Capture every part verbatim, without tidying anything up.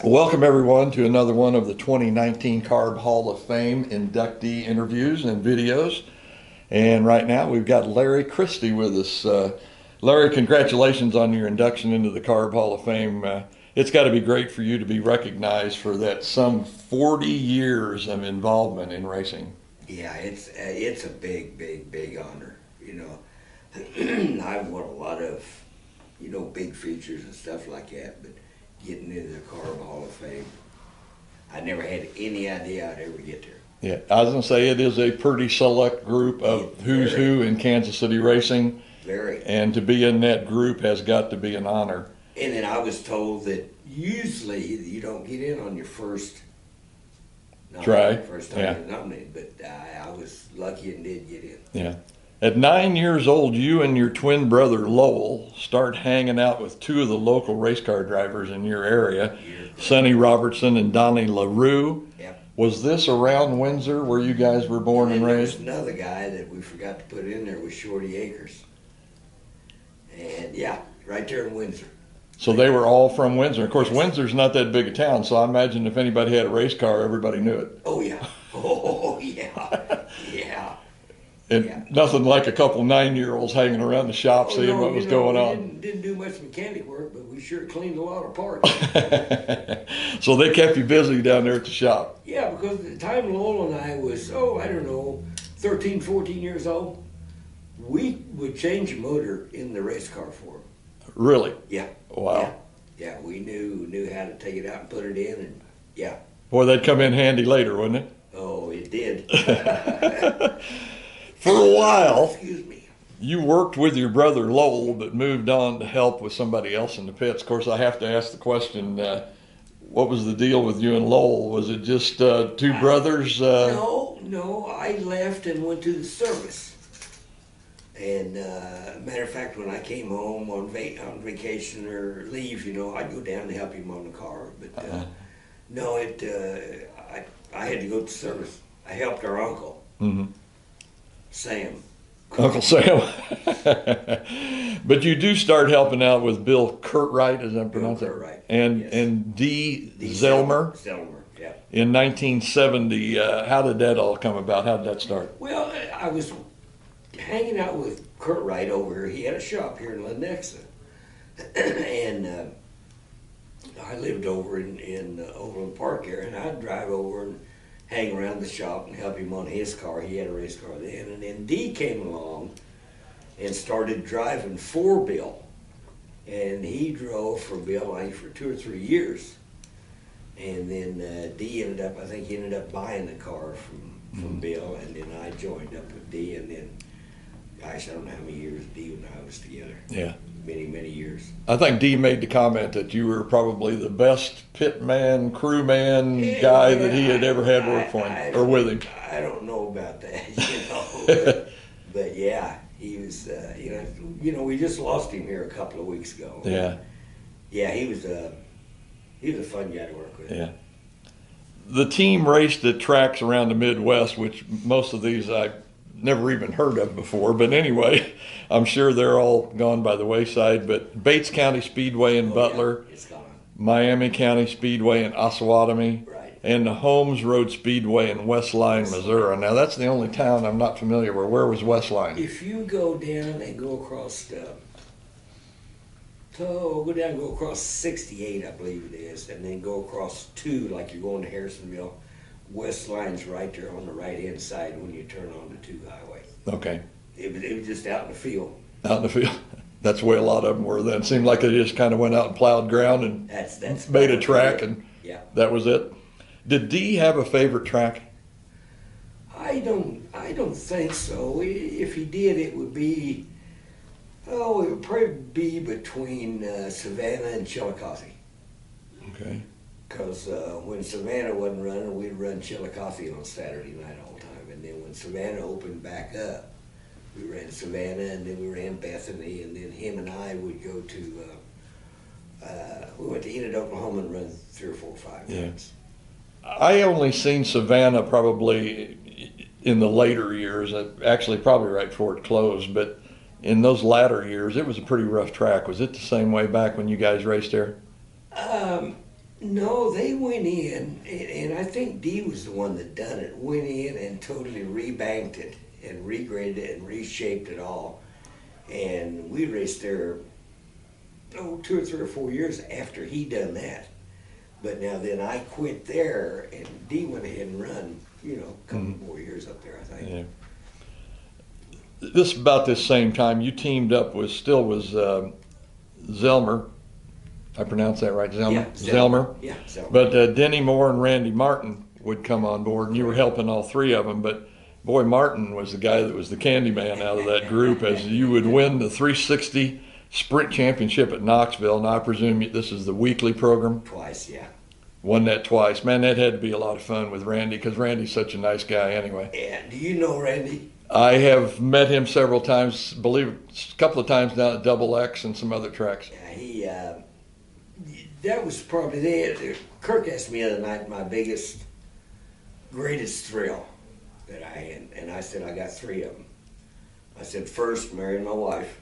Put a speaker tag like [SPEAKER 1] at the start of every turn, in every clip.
[SPEAKER 1] Welcome everyone to another one of the twenty nineteen Carb Hall of Fame inductee interviews and videos. And right now we've got Larry Christie with us. Uh, Larry, congratulations on your induction into the Carb Hall of Fame. Uh, it's got to be great for you to be recognized for that some forty years of involvement in racing.
[SPEAKER 2] Yeah, it's uh, it's a big, big, big honor. You know, I've won a lot of, you know, big features and stuff like that, but getting into the Carb Hall of Fame, I never had any idea I'd ever get there.
[SPEAKER 1] Yeah, I was going to say it is a pretty select group of who's
[SPEAKER 2] Very.
[SPEAKER 1] who in Kansas City racing.
[SPEAKER 2] Very.
[SPEAKER 1] And to be in that group has got to be an honor.
[SPEAKER 2] And then I was told that usually you don't get in on your first
[SPEAKER 1] Try.
[SPEAKER 2] first time
[SPEAKER 1] Yeah.
[SPEAKER 2] you're nominated, but I, I was lucky and did get in.
[SPEAKER 1] Yeah. At nine years old, you and your twin brother Lowell start hanging out with two of the local race car drivers in your area, Sonny Robertson and Donnie LaRue.
[SPEAKER 2] Yep.
[SPEAKER 1] Was this around Windsor where you guys were born and
[SPEAKER 2] then there
[SPEAKER 1] raised?
[SPEAKER 2] was another guy that we forgot to put in there was Shorty Akers. And yeah, right there in Windsor.
[SPEAKER 1] So they were all from Windsor. Of course, Windsor's not that big a town, so I imagine if anybody had a race car, everybody knew it.
[SPEAKER 2] Oh yeah. Oh yeah. Yeah.
[SPEAKER 1] And
[SPEAKER 2] Yeah.
[SPEAKER 1] nothing like a couple nine-year-olds hanging around the shop
[SPEAKER 2] Oh,
[SPEAKER 1] seeing
[SPEAKER 2] no,
[SPEAKER 1] what
[SPEAKER 2] you
[SPEAKER 1] was
[SPEAKER 2] know,
[SPEAKER 1] going
[SPEAKER 2] we
[SPEAKER 1] on.
[SPEAKER 2] Didn't, didn't do much mechanic work, but we sure cleaned a lot of parts.
[SPEAKER 1] So they kept you busy down there at the shop.
[SPEAKER 2] Yeah, because at the time Lowell and I was, oh, I don't know, thirteen, fourteen years old, we would change a motor in the race car for them.
[SPEAKER 1] Really?
[SPEAKER 2] Yeah.
[SPEAKER 1] Wow.
[SPEAKER 2] Yeah. Yeah, we knew knew how to take it out and put it in, and yeah.
[SPEAKER 1] Boy, that'd come in handy later, wouldn't it?
[SPEAKER 2] Oh, it did.
[SPEAKER 1] For a while,
[SPEAKER 2] Excuse me.
[SPEAKER 1] you worked with your brother Lowell, but moved on to help with somebody else in the pits. Of course, I have to ask the question, uh, what was the deal with you and Lowell? Was it just uh, two brothers? Uh...
[SPEAKER 2] No, no, I left and went to the service. And uh, matter of fact, when I came home on, va- on vacation or leave, you know, I'd go down to help him on the car. But uh,
[SPEAKER 1] Uh-huh.
[SPEAKER 2] no, it uh, I, I had to go to service. I helped our uncle,
[SPEAKER 1] Mhm.
[SPEAKER 2] Sam.
[SPEAKER 1] Uncle Sam. But you do start helping out with Bill Curtright, is that pronounced?
[SPEAKER 2] Curtright,
[SPEAKER 1] And,
[SPEAKER 2] yes.
[SPEAKER 1] and Dee
[SPEAKER 2] D.
[SPEAKER 1] Zelmer
[SPEAKER 2] Zelmer, yeah.
[SPEAKER 1] in nineteen seventy. Uh, how did that all come about? How did that start?
[SPEAKER 2] Well, I was hanging out with Kurt Wright over here. He had a shop here in Lenexa. and uh, I lived over in, in uh, Overland Park area, and I'd drive over and hang around the shop and help him on his car. He had a race car then. And then Dee came along and started driving for Bill. And he drove for Bill, I think, for two or three years. And then uh, Dee ended up, I think he ended up buying the car from, from Bill, and then I joined up with Dee, and then, gosh, I don't know how many years Dee and I was together.
[SPEAKER 1] Yeah.
[SPEAKER 2] Many, many years.
[SPEAKER 1] I think Dee made the comment that you were probably the best pit man, crew man
[SPEAKER 2] Yeah,
[SPEAKER 1] guy that he had ever had work
[SPEAKER 2] I-
[SPEAKER 1] for
[SPEAKER 2] I
[SPEAKER 1] him, or
[SPEAKER 2] don't-
[SPEAKER 1] with him.
[SPEAKER 2] I don't know about that, you know. but, but yeah, he was, uh, you know, you know, we just lost him here a couple of weeks ago.
[SPEAKER 1] Yeah,
[SPEAKER 2] Yeah, he was a, he was a fun guy to work with.
[SPEAKER 1] yeah. The team raced at tracks around the Midwest, which most of these I never even heard of before. But anyway, I'm sure they're all gone by the wayside. But Bates County Speedway in
[SPEAKER 2] Oh,
[SPEAKER 1] Butler,
[SPEAKER 2] yeah, it's gone.
[SPEAKER 1] Miami County Speedway in Osawatomie,
[SPEAKER 2] Right.
[SPEAKER 1] and the Holmes Road Speedway in Westline, Missouri. Now that's the only town I'm not familiar with. Where was Westline?
[SPEAKER 2] If you go down and go across the, so go down and go across sixty-eight, I believe it is, and then go across two, like you're going to Harrisonville. West Line's right there on the right-hand side when you turn on the two highway.
[SPEAKER 1] Okay,
[SPEAKER 2] It was, it was just out in the field.
[SPEAKER 1] out in the field. That's the way a lot of them were then. It seemed like they just kind of went out and plowed ground and
[SPEAKER 2] That's that's
[SPEAKER 1] made a track, and
[SPEAKER 2] yeah.
[SPEAKER 1] that was it. Did Dee have a favorite track?
[SPEAKER 2] I don't I don't think so. I- If he did, it would be oh, it would probably be between uh, Savannah and Chillicothe.
[SPEAKER 1] Okay.
[SPEAKER 2] Because uh, when Savannah wasn't running, we'd run Chillicothe on Saturday night all the time. And then when Savannah opened back up, we ran Savannah, and then we ran Bethany, and then him and I would go to, uh, uh, we went to Enid, Oklahoma and run three or four or five
[SPEAKER 1] Yeah.
[SPEAKER 2] times.
[SPEAKER 1] I only seen Savannah probably in the later years, uh, actually probably right before it closed, but in those latter years, it was a pretty rough track. Was it the same way back when you guys raced there?
[SPEAKER 2] Um, No, they went in, and, and I think Dee was the one that done it. Went in and totally rebanked it and regraded it and reshaped it all. And we raced there, oh, two or three or four years after he done that. But now then I quit there, and Dee went ahead and run, you know, a couple
[SPEAKER 1] Mhm.
[SPEAKER 2] more years up there, I think.
[SPEAKER 1] Yeah. This about this same time you teamed up with still was um Zelmer. I pronounce that right, Zelmer.
[SPEAKER 2] Yeah,
[SPEAKER 1] Zelmer.
[SPEAKER 2] Yeah, Zelmer.
[SPEAKER 1] But uh, Denny Moore and Randy Martin would come on board, and you were helping all three of them. But boy, Martin was the guy that was the candy man out of that group, as you would win the three sixty Sprint Championship at Knoxville. And I presume you- this is the weekly program.
[SPEAKER 2] Twice, yeah.
[SPEAKER 1] Won that twice. Man, that had to be a lot of fun with Randy, because Randy's such a nice guy anyway.
[SPEAKER 2] And do you know Randy?
[SPEAKER 1] I have met him several times, believe it, a couple of times down at Double X and some other tracks.
[SPEAKER 2] Yeah, he, uh, that was probably, they, Kirk asked me the other night my biggest, greatest thrill that I had. And I said, I got three of them. I said, first, marrying my wife.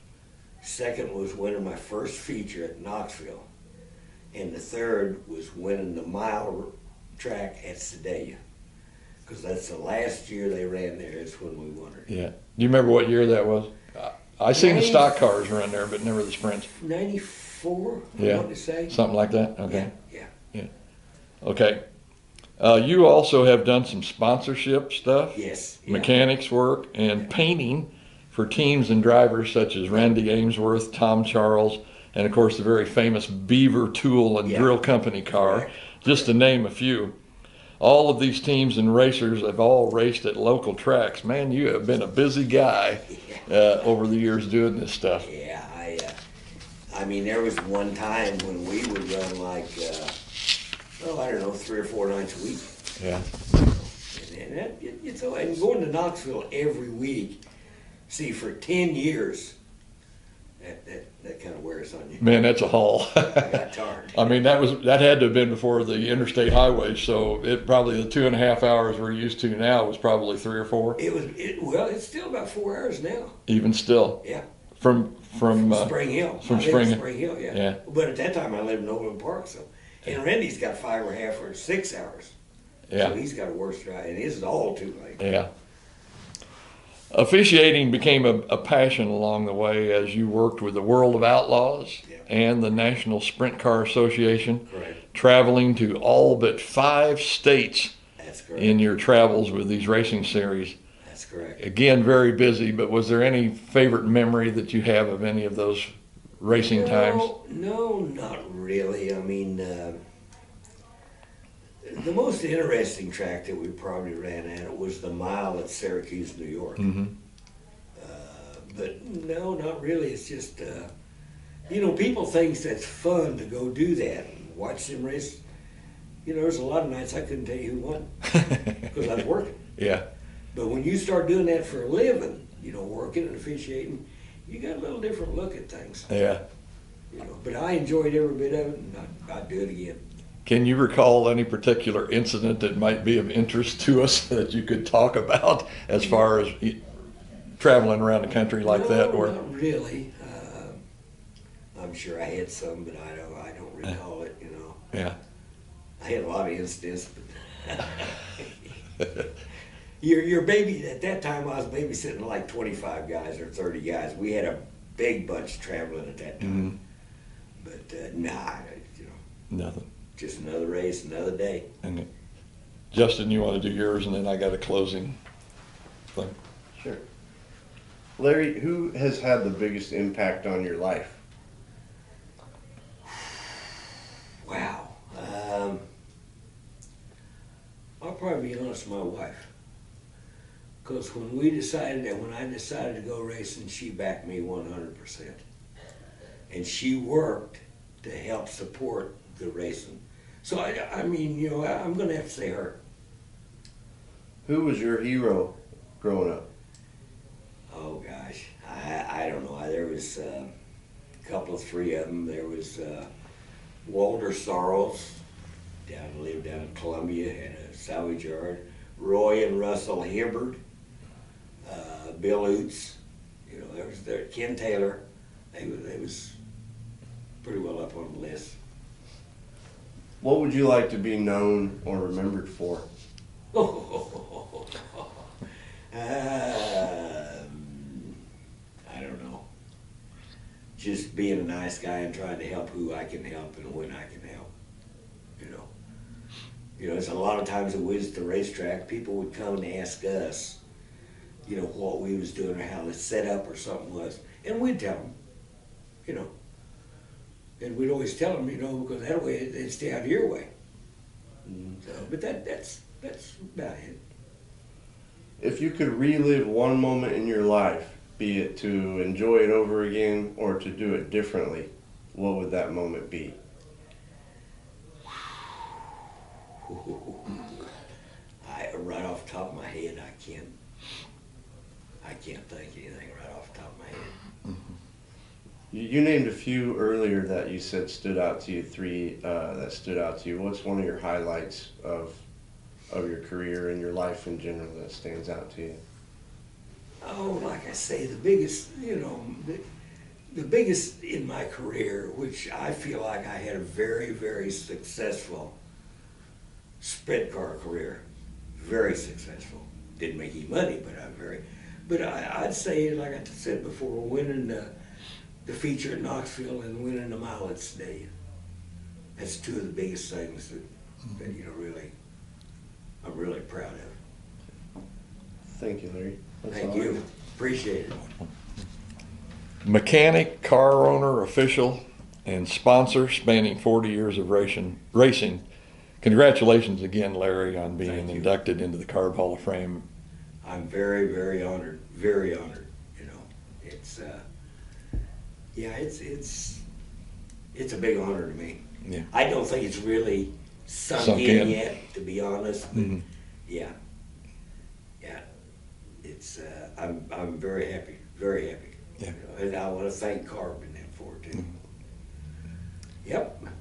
[SPEAKER 2] Second was winning my first feature at Knoxville. And the third was winning the mile track at Sedalia. Because that's the last year they ran there. It's when we won it.
[SPEAKER 1] Yeah. Do you remember what year that was? I, I seen the stock cars run there, but never the sprints.
[SPEAKER 2] ninety-four, I
[SPEAKER 1] Yeah.
[SPEAKER 2] want to say.
[SPEAKER 1] Something like that? Okay.
[SPEAKER 2] Yeah, yeah.
[SPEAKER 1] Okay. Uh, you also have done some sponsorship stuff,
[SPEAKER 2] Yes. Yeah.
[SPEAKER 1] mechanics work, and painting for teams and drivers such as Randy Ainsworth, Tom Charles, and of course the very famous Beaver Tool and
[SPEAKER 2] Yeah.
[SPEAKER 1] Drill Company car,
[SPEAKER 2] Correct.
[SPEAKER 1] just to name a few. All of these teams and racers have all raced at local tracks. Man, you have been a busy guy uh, over the years doing this stuff.
[SPEAKER 2] Yeah, I, uh, I mean, there was one time when we would run like, uh, oh, I don't know, three or four nights a week.
[SPEAKER 1] Yeah.
[SPEAKER 2] And, and that, it, it's, and going to Knoxville every week, see, for ten years, that, that, that kind of wears on you.
[SPEAKER 1] Man, that's a haul.
[SPEAKER 2] I got tired.
[SPEAKER 1] I mean, that was that had to have been before the interstate highways. So it probably the two and a half hours we're used to now was probably three or four.
[SPEAKER 2] It was, it, well, it's still about four hours now.
[SPEAKER 1] Even still,
[SPEAKER 2] Yeah.
[SPEAKER 1] from from uh,
[SPEAKER 2] Spring Hill.
[SPEAKER 1] from
[SPEAKER 2] I live in
[SPEAKER 1] Spring Hill.
[SPEAKER 2] Spring Hill, yeah.
[SPEAKER 1] Yeah.
[SPEAKER 2] But at that time, I lived in Overland Park, so. And Randy's got five or a half or six hours.
[SPEAKER 1] yeah,
[SPEAKER 2] So he's got a worse drive, and his is all too late.
[SPEAKER 1] yeah. Officiating became a, a passion along the way as you worked with the World of Outlaws
[SPEAKER 2] Yeah.
[SPEAKER 1] and the National Sprint Car Association,
[SPEAKER 2] Correct.
[SPEAKER 1] traveling to all but five states
[SPEAKER 2] That's correct.
[SPEAKER 1] in your travels with these racing series.
[SPEAKER 2] That's correct.
[SPEAKER 1] Again, very busy, but was there any favorite memory that you have of any of those racing
[SPEAKER 2] no,
[SPEAKER 1] times?
[SPEAKER 2] No, not really. I mean, uh, the most interesting track that we probably ran at was the mile at Syracuse, New York.
[SPEAKER 1] Mm-hmm.
[SPEAKER 2] Uh, but no, not really. It's just, uh, you know, people think that's fun to go do that and watch them race. You know, there's a lot of nights I couldn't tell you who won because I was working.
[SPEAKER 1] Yeah,
[SPEAKER 2] But when you start doing that for a living, you know, working and officiating, you got a little different look at things.
[SPEAKER 1] yeah.
[SPEAKER 2] You know, but I enjoyed every bit of it, and I'd, I'd do it again.
[SPEAKER 1] Can you recall any particular incident that might be of interest to us that you could talk about as far as y- traveling around the country like
[SPEAKER 2] no,
[SPEAKER 1] that? Or
[SPEAKER 2] not really. Uh, I'm sure I had some, but I don't. I don't recall it. You know,
[SPEAKER 1] yeah,
[SPEAKER 2] I had a lot of incidents, but your your baby at that time I was babysitting like twenty-five guys or thirty guys. We had a big bunch traveling at that time.
[SPEAKER 1] Mhm.
[SPEAKER 2] But uh, nah, you know,
[SPEAKER 1] nothing.
[SPEAKER 2] just another race, another day.
[SPEAKER 1] And Justin, you want to do yours, and then I got a closing thing.
[SPEAKER 3] Sure. Larry, who has had the biggest impact on your life?
[SPEAKER 2] Wow. Um, I'll probably be honest with my wife. Because when we decided, and when I decided to go racing, she backed me one hundred percent. And she worked to help support the racing. So, I, I mean, you know, I, I'm going to have to say her.
[SPEAKER 3] Who was your hero growing up?
[SPEAKER 2] Oh, gosh. I, I don't know. There was uh, a couple of three of them. There was uh, Walter Sorrells, down lived down in Columbia, had a salvage yard. Roy and Russell Hibbard, uh, Bill Oots, you know, there was there. Ken Taylor, they was they was pretty well up on the list.
[SPEAKER 3] What would you like to be known or remembered for?
[SPEAKER 2] um, I don't know. Just being a nice guy and trying to help who I can help and when I can help. You know. You know, it's a lot of times when we was at the racetrack, people would come and ask us, you know, what we was doing or how the setup or something was, and we'd tell them. You know. And we'd always tell them, you know, because that way they'd stay out of your way. Mm, so, but that that's that's about it.
[SPEAKER 3] If you could relive one moment in your life, be it to enjoy it over again or to do it differently, what would that moment be?
[SPEAKER 2] I right off the top of my head, I can't. I can't think anything right off the top of my head.
[SPEAKER 3] Mm-hmm. You, you named a few earlier that you said stood out to you. Three uh, that stood out to you. What's one of your highlights of of your career and your life in general that stands out to you?
[SPEAKER 2] Oh, like I say, the biggest, you know, the, the biggest in my career, which I feel like I had a very, very successful sprint car career. Very successful. Didn't make any money, but I'm very, but I, I'd say, like I said before, winning the, the feature at Knoxville and winning the mileage day. That's two of the biggest things that, that you know, really, I'm really proud of.
[SPEAKER 3] Thank you, Larry. That's
[SPEAKER 2] Thank
[SPEAKER 3] all
[SPEAKER 2] you. Appreciate it.
[SPEAKER 1] Mechanic, car owner, official, and sponsor spanning forty years of racing. racing. Congratulations again, Larry, on being
[SPEAKER 2] Thank you.
[SPEAKER 1] inducted into the Carb Hall of Fame.
[SPEAKER 2] I'm very, very honored. Very honored. You know, it's uh, yeah, it's it's it's a big honor to me.
[SPEAKER 1] Yeah.
[SPEAKER 2] I don't think it's really sunk,
[SPEAKER 1] Sunk
[SPEAKER 2] in,
[SPEAKER 1] in.
[SPEAKER 2] yet, to be honest. But
[SPEAKER 1] Mhm.
[SPEAKER 2] yeah, yeah, it's uh, I'm I'm very happy, very happy.
[SPEAKER 1] Yeah.
[SPEAKER 2] You know, and I want to thank Carb in that for it too.
[SPEAKER 1] Mhm.
[SPEAKER 2] Yep.